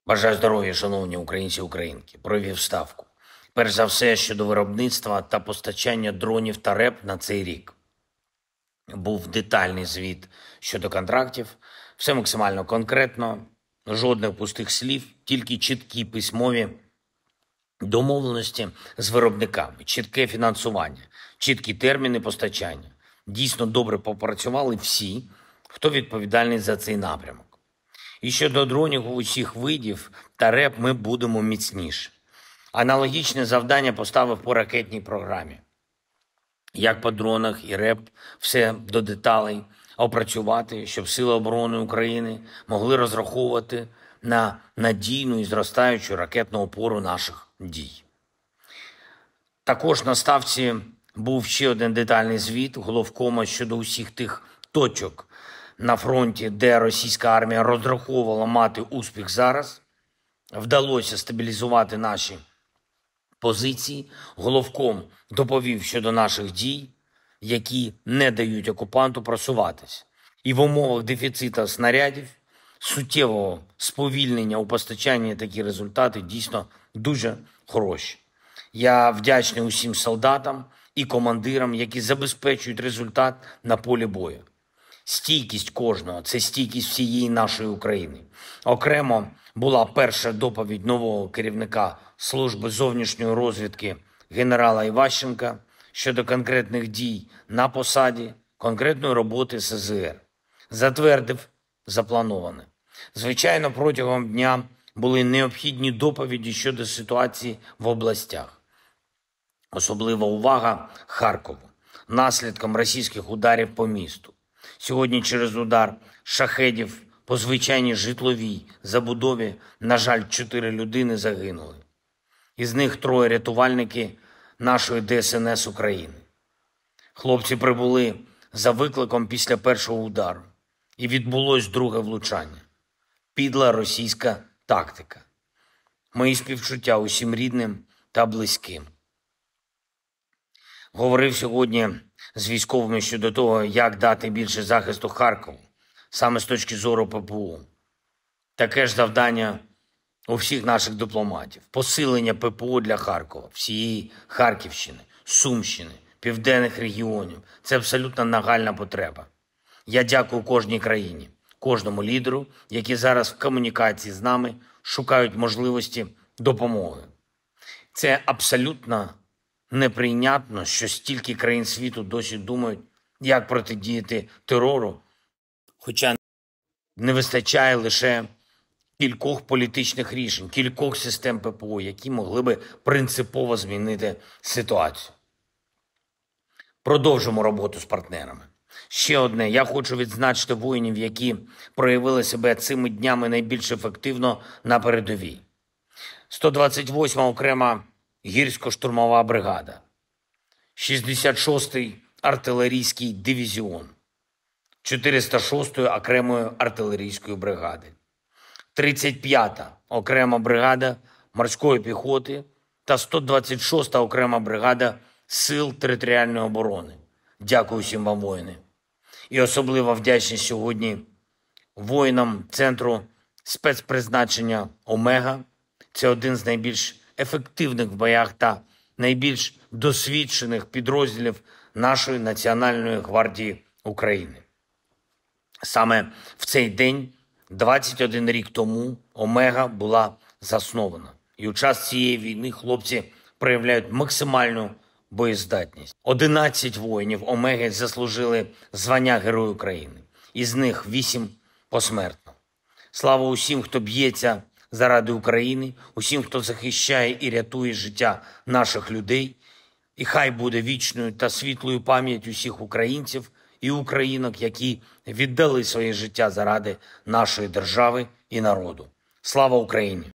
Бажаю здоров'я, шановні українці і українки. Провів ставку. Перш за все, щодо виробництва та постачання дронів та РЕП на цей рік. Був детальний звіт щодо контрактів. Все максимально конкретно, жодних пустих слів, тільки чіткі письмові домовленості з виробниками, чітке фінансування, чіткі терміни постачання. Дійсно добре попрацювали всі, хто відповідальний за цей напрямок. І щодо дронів усіх видів та РЕП ми будемо міцніше. Аналогічне завдання поставив по ракетній програмі. Як по дронах і РЕП, все до деталей опрацювати, щоб Сили оборони України могли розраховувати на надійну і зростаючу ракетну опору наших дій. Також на ставці був ще один детальний звіт головкома щодо усіх тих точок на фронті, де російська армія розраховувала мати успіх зараз. Вдалося стабілізувати наші позиції. Головком доповів щодо наших дій, які не дають окупанту просуватися. І в умовах дефіциту снарядів, суттєвого сповільнення у постачанні такі результати дійсно дуже хороші. Я вдячний усім солдатам і командирам, які забезпечують результат на полі бою. Стійкість кожного – це стійкість всієї нашої України. Окремо була перша доповідь нового керівника Служби зовнішньої розвідки генерала Іващенка щодо конкретних дій на посаді, конкретної роботи СЗР. Затвердив заплановане. Звичайно, протягом дня були необхідні доповіді щодо ситуації в областях. Особлива увага Харкову, наслідком російських ударів по місту. Сьогодні через удар шахедів по звичайній житловій забудові, на жаль, 4 людини загинули. Із них 3 рятувальники нашої ДСНС України. Хлопці прибули за викликом після першого удару. І відбулось друге влучання. Підла російська тактика. Мої співчуття усім рідним та близьким. Говорив сьогодні з військовими щодо того, як дати більше захисту Харкову, саме з точки зору ППО. Таке ж завдання у всіх наших дипломатів. Посилення ППО для Харкова, всієї Харківщини, Сумщини, південних регіонів. Це абсолютно нагальна потреба. Я дякую кожній країні, кожному лідеру, які зараз в комунікації з нами шукають можливості допомоги. Це абсолютно неприйнятно, що стільки країн світу досі думають, як протидіяти терору, хоча не вистачає лише кількох політичних рішень, кількох систем ППО, які могли би принципово змінити ситуацію. Продовжимо роботу з партнерами. Ще одне. Я хочу відзначити воїнів, які проявили себе цими днями найбільш ефективно на передовій. 128-ма окрема гірсько-штурмова бригада, 66-й артилерійський дивізіон, 406-ї окремої артилерійської бригади, 35-та окрема бригада морської піхоти та 126-та окрема бригада Сил територіальної оборони. Дякую всім вам, воїни. І особлива вдячність сьогодні воїнам Центру спецпризначення «Омега». Це один з найбільш ефективних в боях та найбільш досвідчених підрозділів нашої Національної гвардії України. Саме в цей день, 21 рік тому, «Омега» була заснована. І у час цієї війни хлопці проявляють максимальну боєздатність. 11 воїнів «Омеги» заслужили звання Герой України. Із них 8 посмертно. Слава усім, хто б'ється заради України, усім, хто захищає і рятує життя наших людей. І хай буде вічною та світлою пам'ять усіх українців і українок, які віддали своє життя заради нашої держави і народу. Слава Україні!